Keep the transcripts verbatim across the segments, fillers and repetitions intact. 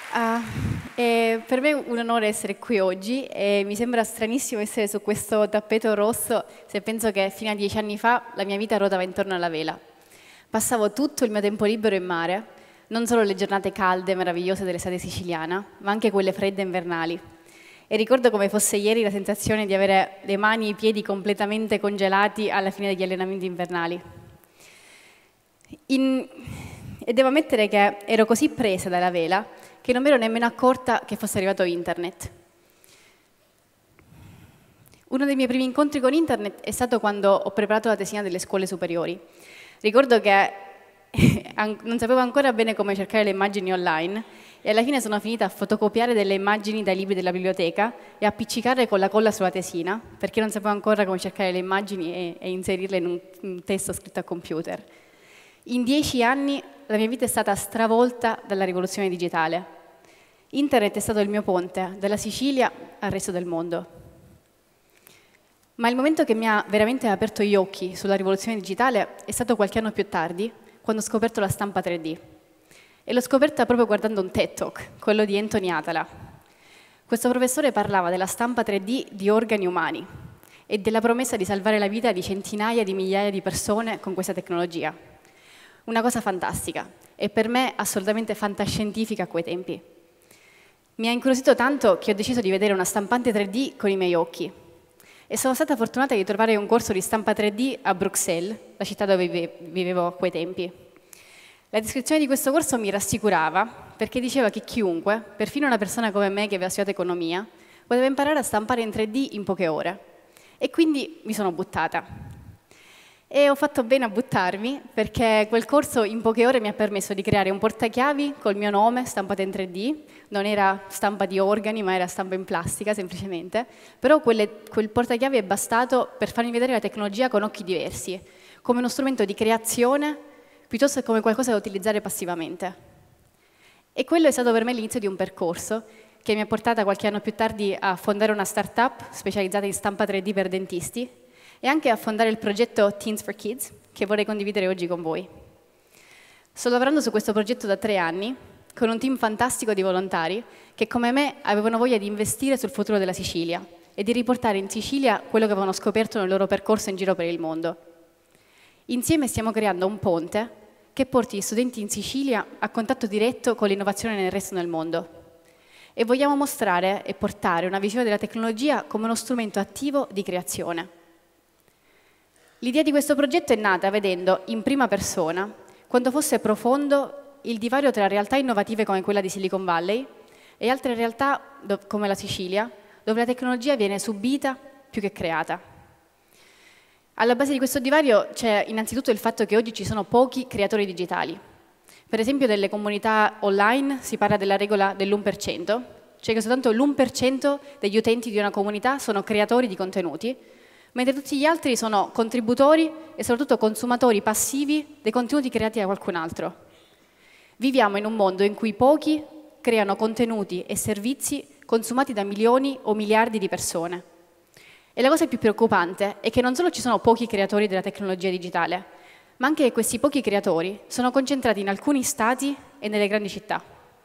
Ah, è per me è un onore essere qui oggi e mi sembra stranissimo essere su questo tappeto rosso se penso che fino a dieci anni fa la mia vita ruotava intorno alla vela. Passavo tutto il mio tempo libero in mare, non solo le giornate calde e meravigliose dell'estate siciliana, ma anche quelle fredde invernali. E ricordo come fosse ieri la sensazione di avere le mani e i piedi completamente congelati alla fine degli allenamenti invernali. In... E devo ammettere che ero così presa dalla vela che non mi ero nemmeno accorta che fosse arrivato internet. Uno dei miei primi incontri con internet è stato quando ho preparato la tesina delle scuole superiori. Ricordo che non sapevo ancora bene come cercare le immagini online e alla fine sono finita a fotocopiare delle immagini dai libri della biblioteca e appiccicarle con la colla sulla tesina, perché non sapevo ancora come cercare le immagini e, e inserirle in un, un testo scritto a computer. In dieci anni la mia vita è stata stravolta dalla rivoluzione digitale. Internet è stato il mio ponte dalla Sicilia al resto del mondo. Ma il momento che mi ha veramente aperto gli occhi sulla rivoluzione digitale è stato qualche anno più tardi, quando ho scoperto la stampa tre D. E l'ho scoperta proprio guardando un TED Talk, quello di Anthony Atala. Questo professore parlava della stampa tre D di organi umani e della promessa di salvare la vita di centinaia di migliaia di persone con questa tecnologia. Una cosa fantastica e per me assolutamente fantascientifica a quei tempi. Mi ha incuriosito tanto che ho deciso di vedere una stampante tre D con i miei occhi. E sono stata fortunata di trovare un corso di stampa tre D a Bruxelles, la città dove vivevo a quei tempi. La descrizione di questo corso mi rassicurava perché diceva che chiunque, perfino una persona come me che aveva studiato economia, poteva imparare a stampare in tre D in poche ore. E quindi mi sono buttata. E ho fatto bene a buttarmi perché quel corso in poche ore mi ha permesso di creare un portachiavi col mio nome stampato in tre D, non era stampa di organi ma era stampa in plastica semplicemente, però quelle, quel portachiavi è bastato per farmi vedere la tecnologia con occhi diversi, come uno strumento di creazione piuttosto che come qualcosa da utilizzare passivamente. E quello è stato per me l'inizio di un percorso che mi ha portata qualche anno più tardi a fondare una startup specializzata in stampa tre D per dentisti e anche a fondare il progetto Teens for Kids, che vorrei condividere oggi con voi. Sto lavorando su questo progetto da tre anni, con un team fantastico di volontari che, come me, avevano voglia di investire sul futuro della Sicilia e di riportare in Sicilia quello che avevano scoperto nel loro percorso in giro per il mondo. Insieme stiamo creando un ponte che porti gli studenti in Sicilia a contatto diretto con l'innovazione nel resto del mondo. E vogliamo mostrare e portare una visione della tecnologia come uno strumento attivo di creazione. L'idea di questo progetto è nata vedendo in prima persona quanto fosse profondo il divario tra realtà innovative come quella di Silicon Valley e altre realtà come la Sicilia, dove la tecnologia viene subita più che creata. Alla base di questo divario c'è innanzitutto il fatto che oggi ci sono pochi creatori digitali. Per esempio nelle comunità online si parla della regola dell'uno per cento, cioè che soltanto l'uno per cento degli utenti di una comunità sono creatori di contenuti, mentre tutti gli altri sono contributori e soprattutto consumatori passivi dei contenuti creati da qualcun altro. Viviamo in un mondo in cui pochi creano contenuti e servizi consumati da milioni o miliardi di persone. E la cosa più preoccupante è che non solo ci sono pochi creatori della tecnologia digitale, ma anche che questi pochi creatori sono concentrati in alcuni stati e nelle grandi città.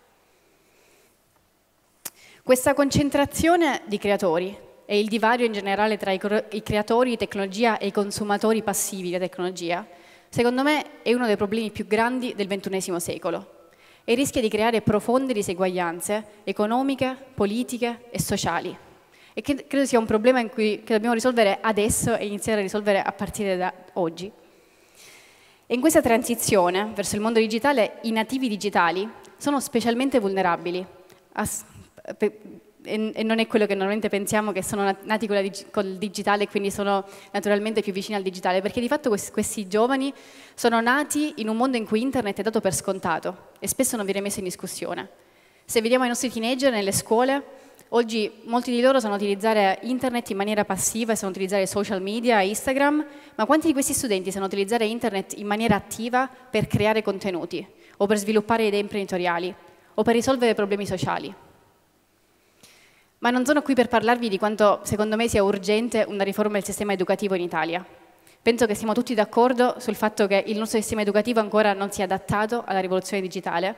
Questa concentrazione di creatori e il divario in generale tra i creatori di tecnologia e i consumatori passivi di tecnologia, secondo me è uno dei problemi più grandi del ventunesimo secolo e rischia di creare profonde diseguaglianze economiche, politiche e sociali. E che credo sia un problema in cui, che dobbiamo risolvere adesso e iniziare a risolvere a partire da oggi. E in questa transizione verso il mondo digitale, i nativi digitali sono specialmente vulnerabili. As, pe, e non è quello che normalmente pensiamo, che sono nati con, la, con il digitale e quindi sono naturalmente più vicini al digitale, perché di fatto questi, questi giovani sono nati in un mondo in cui internet è dato per scontato e spesso non viene messo in discussione. Se vediamo i nostri teenager nelle scuole, oggi molti di loro sanno utilizzare internet in maniera passiva e sanno utilizzare social media e Instagram, ma quanti di questi studenti sanno utilizzare internet in maniera attiva per creare contenuti o per sviluppare idee imprenditoriali o per risolvere problemi sociali? Ma non sono qui per parlarvi di quanto, secondo me, sia urgente una riforma del sistema educativo in Italia. Penso che siamo tutti d'accordo sul fatto che il nostro sistema educativo ancora non sia adattato alla rivoluzione digitale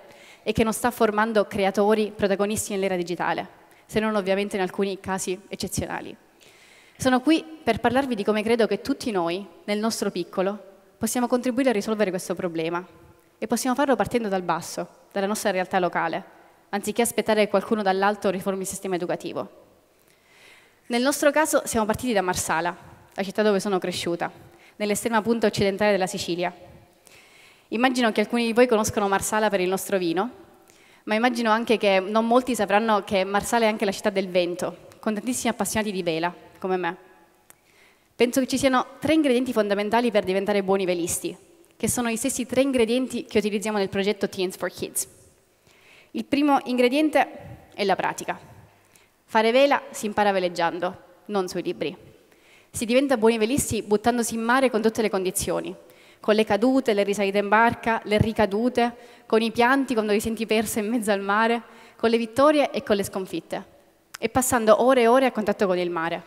e che non sta formando creatori protagonisti nell'era digitale, se non ovviamente in alcuni casi eccezionali. Sono qui per parlarvi di come credo che tutti noi, nel nostro piccolo, possiamo contribuire a risolvere questo problema e possiamo farlo partendo dal basso, dalla nostra realtà locale, anziché aspettare che qualcuno dall'alto riformi il sistema educativo. Nel nostro caso siamo partiti da Marsala, la città dove sono cresciuta, nell'estrema punta occidentale della Sicilia. Immagino che alcuni di voi conoscono Marsala per il nostro vino, ma immagino anche che non molti sapranno che Marsala è anche la città del vento, con tantissimi appassionati di vela, come me. Penso che ci siano tre ingredienti fondamentali per diventare buoni velisti, che sono i stessi tre ingredienti che utilizziamo nel progetto Teens for Kids. Il primo ingrediente è la pratica. Fare vela si impara veleggiando, non sui libri. Si diventa buoni velisti buttandosi in mare con tutte le condizioni, con le cadute, le risalite in barca, le ricadute, con i pianti quando ti senti perso in mezzo al mare, con le vittorie e con le sconfitte, e passando ore e ore a contatto con il mare.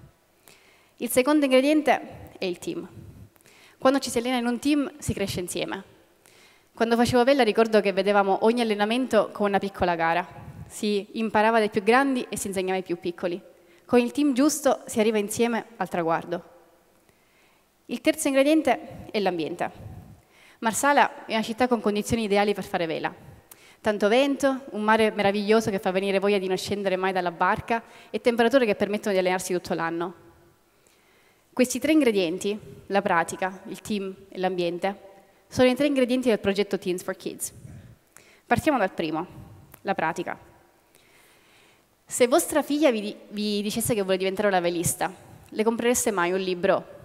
Il secondo ingrediente è il team. Quando ci si allena in un team si cresce insieme. Quando facevo vela ricordo che vedevamo ogni allenamento come una piccola gara. Si imparava dai più grandi e si insegnava ai più piccoli. Con il team giusto si arriva insieme al traguardo. Il terzo ingrediente è l'ambiente. Marsala è una città con condizioni ideali per fare vela. Tanto vento, un mare meraviglioso che fa venire voglia di non scendere mai dalla barca e temperature che permettono di allenarsi tutto l'anno. Questi tre ingredienti, la pratica, il team e l'ambiente, sono i tre ingredienti del progetto Teens for Kids. Partiamo dal primo, la pratica. Se vostra figlia vi, vi dicesse che vuole diventare una velista, le comprereste mai un libro?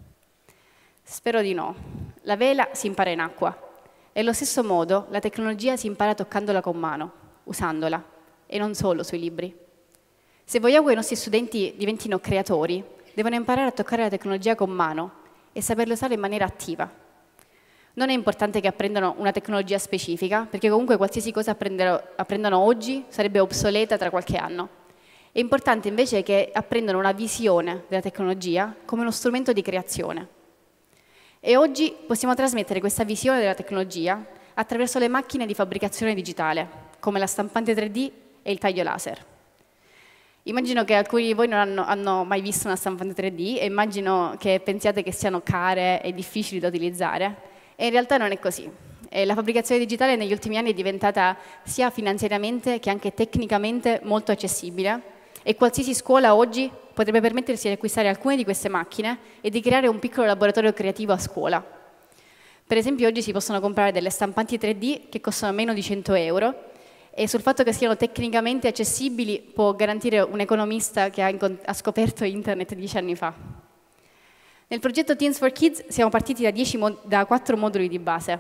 Spero di no. La vela si impara in acqua e allo stesso modo la tecnologia si impara toccandola con mano, usandola, e non solo sui libri. Se vogliamo che i nostri studenti diventino creatori, devono imparare a toccare la tecnologia con mano e saperla usare in maniera attiva. Non è importante che apprendano una tecnologia specifica, perché comunque qualsiasi cosa apprendano oggi sarebbe obsoleta tra qualche anno. È importante invece che apprendano una visione della tecnologia come uno strumento di creazione. E oggi possiamo trasmettere questa visione della tecnologia attraverso le macchine di fabbricazione digitale, come la stampante tre D e il taglio laser. Immagino che alcuni di voi non hanno, hanno mai visto una stampante tre D e immagino che pensiate che siano care e difficili da utilizzare, e in realtà non è così. E la fabbricazione digitale negli ultimi anni è diventata sia finanziariamente che anche tecnicamente molto accessibile, e qualsiasi scuola oggi potrebbe permettersi di acquistare alcune di queste macchine e di creare un piccolo laboratorio creativo a scuola. Per esempio oggi si possono comprare delle stampanti tre D che costano meno di cento euro, e sul fatto che siano tecnicamente accessibili può garantire un economista che ha, ha scoperto internet dieci anni fa. Nel progetto Teens for Kids siamo partiti da, dieci, da quattro moduli di base: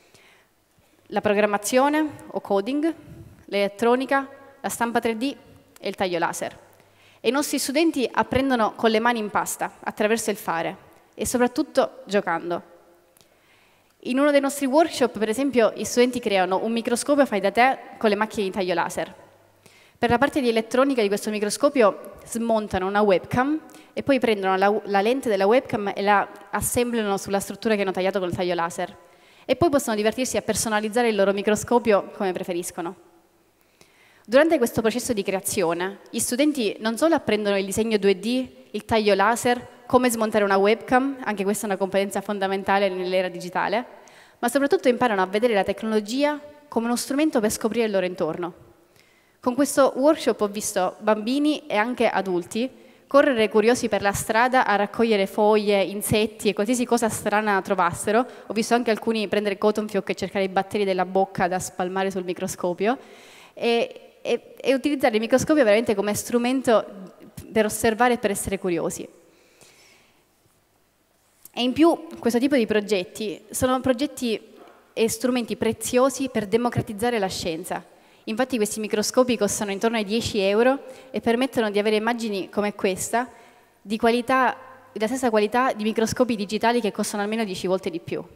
la programmazione o coding, l'elettronica, la stampa tre D e il taglio laser. E i nostri studenti apprendono con le mani in pasta, attraverso il fare e soprattutto giocando. In uno dei nostri workshop, per esempio, gli studenti creano un microscopio fai da te con le macchine di taglio laser. Per la parte di elettronica di questo microscopio smontano una webcam e poi prendono la, la lente della webcam e la assemblano sulla struttura che hanno tagliato con il taglio laser. E poi possono divertirsi a personalizzare il loro microscopio come preferiscono. Durante questo processo di creazione, gli studenti non solo apprendono il disegno due D, il taglio laser, come smontare una webcam, anche questa è una competenza fondamentale nell'era digitale, ma soprattutto imparano a vedere la tecnologia come uno strumento per scoprire il loro intorno. Con questo workshop ho visto bambini e anche adulti correre curiosi per la strada a raccogliere foglie, insetti e qualsiasi cosa strana trovassero. Ho visto anche alcuni prendere cotton fioc e cercare i batteri della bocca da spalmare sul microscopio. E, E, e utilizzare il microscopio veramente come strumento per osservare e per essere curiosi. E in più questo tipo di progetti sono progetti e strumenti preziosi per democratizzare la scienza. Infatti questi microscopi costano intorno ai dieci euro e permettono di avere immagini come questa, di qualità, della stessa qualità di microscopi digitali che costano almeno dieci volte di più.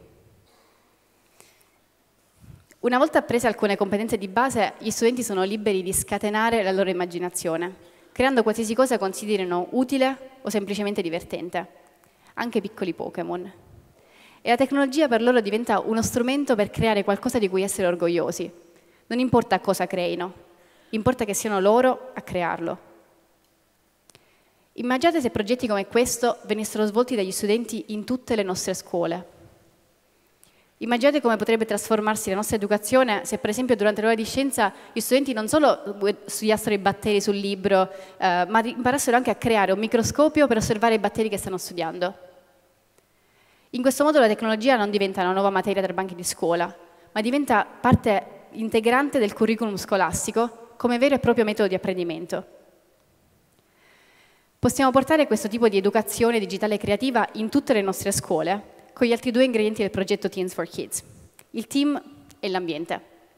Una volta apprese alcune competenze di base, gli studenti sono liberi di scatenare la loro immaginazione, creando qualsiasi cosa considerino utile o semplicemente divertente, anche piccoli Pokémon. E la tecnologia per loro diventa uno strumento per creare qualcosa di cui essere orgogliosi. Non importa cosa creino, importa che siano loro a crearlo. Immaginate se progetti come questo venissero svolti dagli studenti in tutte le nostre scuole. Immaginate come potrebbe trasformarsi la nostra educazione se, per esempio, durante l'ora di scienza gli studenti non solo studiassero i batteri sul libro, eh, ma imparassero anche a creare un microscopio per osservare i batteri che stanno studiando. In questo modo la tecnologia non diventa una nuova materia tra banchi di scuola, ma diventa parte integrante del curriculum scolastico come vero e proprio metodo di apprendimento. Possiamo portare questo tipo di educazione digitale creativa in tutte le nostre scuole, con gli altri due ingredienti del progetto Teams for Kids, il team e l'ambiente.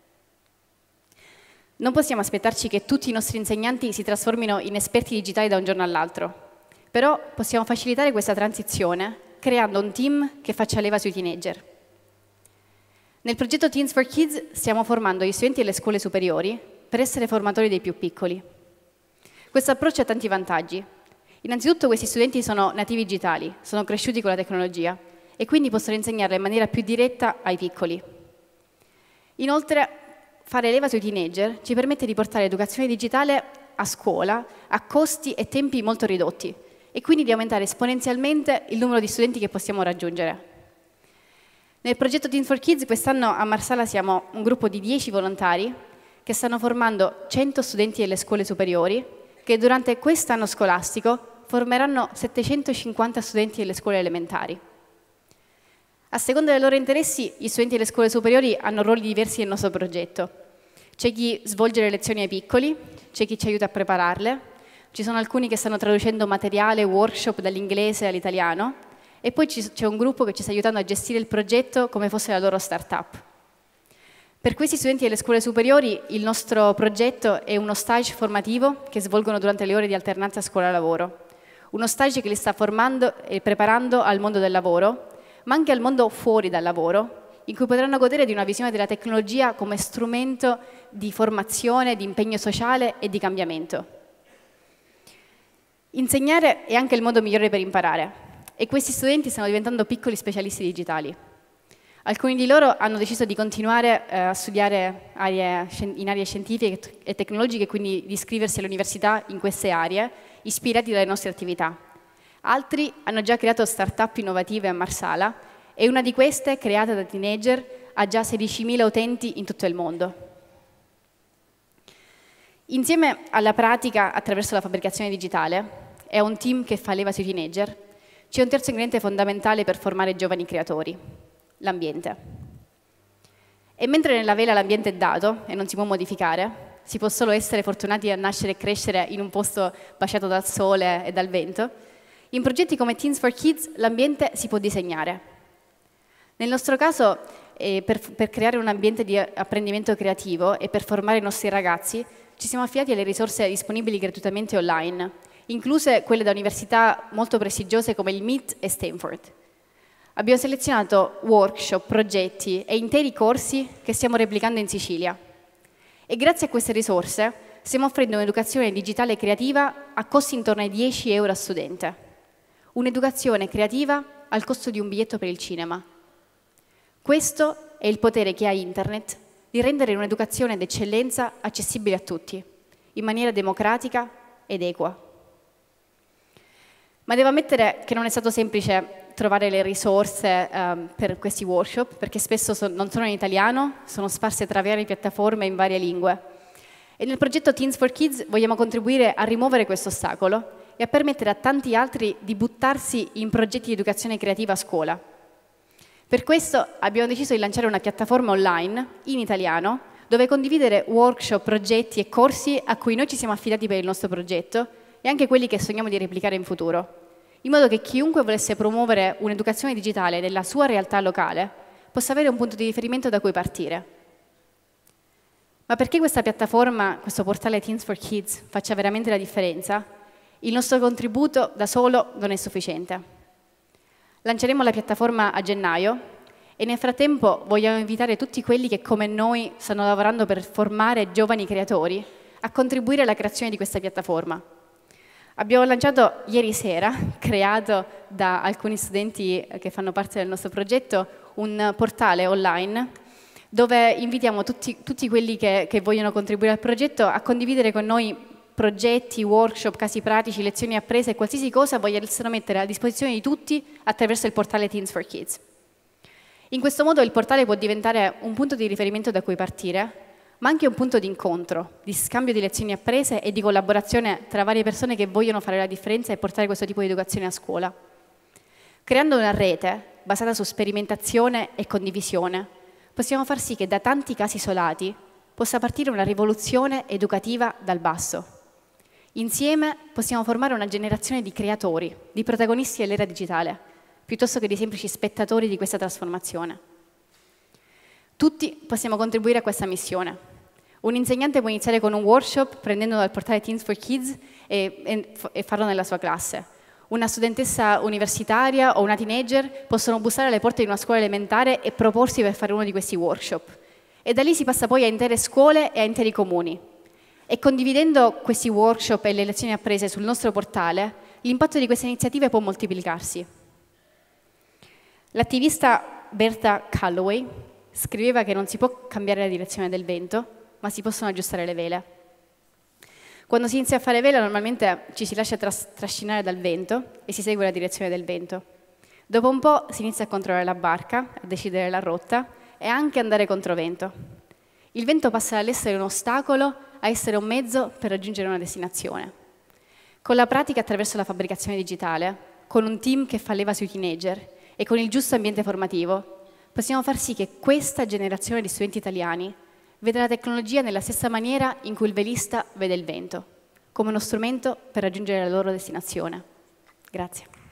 Non possiamo aspettarci che tutti i nostri insegnanti si trasformino in esperti digitali da un giorno all'altro, però possiamo facilitare questa transizione creando un team che faccia leva sui teenager. Nel progetto Teams for Kids stiamo formando gli studenti delle scuole superiori per essere formatori dei più piccoli. Questo approccio ha tanti vantaggi. Innanzitutto questi studenti sono nativi digitali, sono cresciuti con la tecnologia e quindi possono insegnarla in maniera più diretta ai piccoli. Inoltre, fare leva sui teenager ci permette di portare l'educazione digitale a scuola a costi e tempi molto ridotti e quindi di aumentare esponenzialmente il numero di studenti che possiamo raggiungere. Nel progetto Teams for Kids quest'anno a Marsala siamo un gruppo di dieci volontari che stanno formando cento studenti delle scuole superiori che durante quest'anno scolastico formeranno settecentocinquanta studenti delle scuole elementari. A seconda dei loro interessi, gli studenti delle scuole superiori hanno ruoli diversi nel nostro progetto. C'è chi svolge le lezioni ai piccoli, c'è chi ci aiuta a prepararle, ci sono alcuni che stanno traducendo materiale, workshop dall'inglese all'italiano e poi c'è un gruppo che ci sta aiutando a gestire il progetto come fosse la loro startup. Per questi studenti delle scuole superiori il nostro progetto è uno stage formativo che svolgono durante le ore di alternanza scuola-lavoro. Uno stage che li sta formando e preparando al mondo del lavoro, ma anche al mondo fuori dal lavoro, in cui potranno godere di una visione della tecnologia come strumento di formazione, di impegno sociale e di cambiamento. Insegnare è anche il modo migliore per imparare e questi studenti stanno diventando piccoli specialisti digitali. Alcuni di loro hanno deciso di continuare eh, a studiare aree, in aree scientifiche e tecnologiche, quindi di iscriversi all'università in queste aree, ispirati dalle nostre attività. Altri hanno già creato start-up innovative a Marsala e una di queste, creata da teenager, ha già sedicimila utenti in tutto il mondo. Insieme alla pratica attraverso la fabbricazione digitale e a un team che fa leva sui teenager, c'è un terzo ingrediente fondamentale per formare giovani creatori: l'ambiente. E mentre nella vela l'ambiente è dato e non si può modificare, si può solo essere fortunati a nascere e crescere in un posto baciato dal sole e dal vento, in progetti come Teams for Kids l'ambiente si può disegnare. Nel nostro caso, eh, per, per creare un ambiente di apprendimento creativo e per formare i nostri ragazzi, ci siamo affidati alle risorse disponibili gratuitamente online, incluse quelle da università molto prestigiose come il M I T e Stanford. Abbiamo selezionato workshop, progetti e interi corsi che stiamo replicando in Sicilia. E grazie a queste risorse stiamo offrendo un'educazione digitale creativa a costi intorno ai dieci euro a studente. Un'educazione creativa al costo di un biglietto per il cinema. Questo è il potere che ha Internet di rendere un'educazione d'eccellenza accessibile a tutti, in maniera democratica ed equa. Ma devo ammettere che non è stato semplice trovare le risorse um, per questi workshop, perché spesso so, non sono in italiano, sono sparse tra varie piattaforme in varie lingue. E nel progetto Teams for Kids vogliamo contribuire a rimuovere questo ostacolo e a permettere a tanti altri di buttarsi in progetti di educazione creativa a scuola. Per questo abbiamo deciso di lanciare una piattaforma online in italiano dove condividere workshop, progetti e corsi a cui noi ci siamo affidati per il nostro progetto e anche quelli che sogniamo di replicare in futuro, in modo che chiunque volesse promuovere un'educazione digitale nella sua realtà locale possa avere un punto di riferimento da cui partire. Ma perché questa piattaforma, questo portale Teams for Kids, faccia veramente la differenza, il nostro contributo da solo non è sufficiente. Lanceremo la piattaforma a gennaio e nel frattempo vogliamo invitare tutti quelli che come noi stanno lavorando per formare giovani creatori a contribuire alla creazione di questa piattaforma. Abbiamo lanciato ieri sera, creato da alcuni studenti che fanno parte del nostro progetto, un portale online dove invitiamo tutti, tutti quelli che, che vogliono contribuire al progetto a condividere con noi progetti, workshop, casi pratici, lezioni apprese e qualsiasi cosa vogliano mettere a disposizione di tutti attraverso il portale Teens for Kids. In questo modo il portale può diventare un punto di riferimento da cui partire, ma anche un punto di incontro, di scambio di lezioni apprese e di collaborazione tra varie persone che vogliono fare la differenza e portare questo tipo di educazione a scuola. Creando una rete basata su sperimentazione e condivisione, possiamo far sì che da tanti casi isolati possa partire una rivoluzione educativa dal basso. Insieme possiamo formare una generazione di creatori, di protagonisti dell'era digitale, piuttosto che di semplici spettatori di questa trasformazione. Tutti possiamo contribuire a questa missione. Un insegnante può iniziare con un workshop prendendo dal portale Teens for Kids e, e, e farlo nella sua classe. Una studentessa universitaria o una teenager possono bussare alle porte di una scuola elementare e proporsi per fare uno di questi workshop. E da lì si passa poi a intere scuole e a interi comuni. E condividendo questi workshop e le lezioni apprese sul nostro portale, l'impatto di queste iniziative può moltiplicarsi. L'attivista Berta Calloway scriveva che non si può cambiare la direzione del vento, ma si possono aggiustare le vele. Quando si inizia a fare vela, normalmente ci si lascia tras trascinare dal vento e si segue la direzione del vento. Dopo un po' si inizia a controllare la barca, a decidere la rotta e anche andare controvento. Il vento passa dall'essere un ostacolo a essere un mezzo per raggiungere una destinazione. Con la pratica attraverso la fabbricazione digitale, con un team che fa leva sui teenager e con il giusto ambiente formativo, possiamo far sì che questa generazione di studenti italiani veda la tecnologia nella stessa maniera in cui il velista vede il vento, come uno strumento per raggiungere la loro destinazione. Grazie.